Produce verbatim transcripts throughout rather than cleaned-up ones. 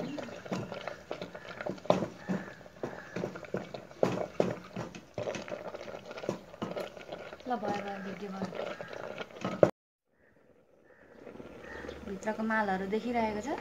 ल भयो भयो भिडियो भयो। भित्रको मालहरू देखिरहेको छ।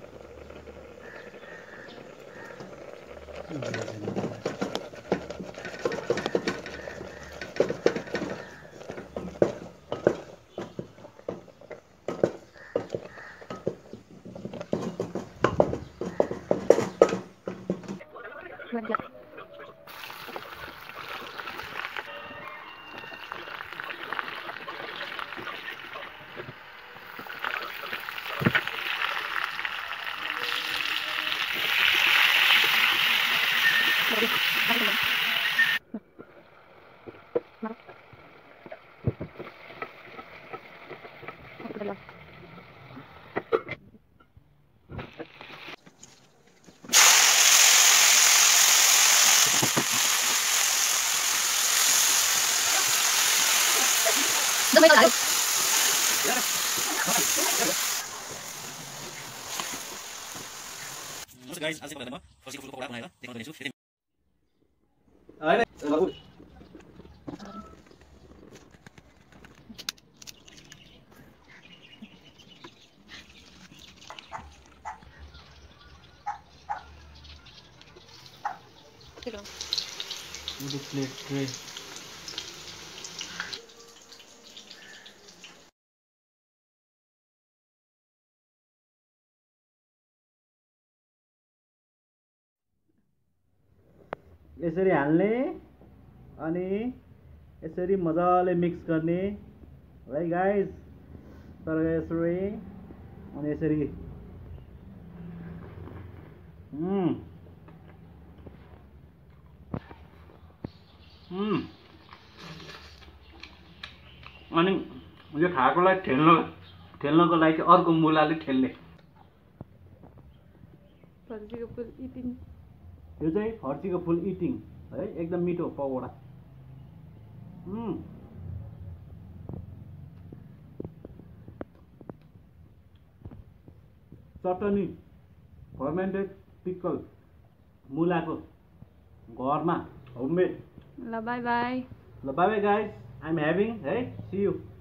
गाइस आजको भिडियोमा फर्सीको फुलको पकौडा बनाएर देखाउँदै छु। प्लेट ट्रे यसरी हाल्ने अनि यसरी मजाले मिक्स गर्ने है गाइस। तर यसरी अनि यसरी हम्म हम्म अनि यो खाएकोलाई ठेल्न ठेल्नको लागि चाहिँ अर्को मुलाले ठेल्ने। फर्सीको फुल इटिङ। यो चाहिँ फर्सीको फुल इटिङ है, एकदम मिठो pakora. Hmm chutney fermented pickle मुलाको घरमा होममेड। ल बाई बाई। ल bye bye guys, I am having है, सी यू।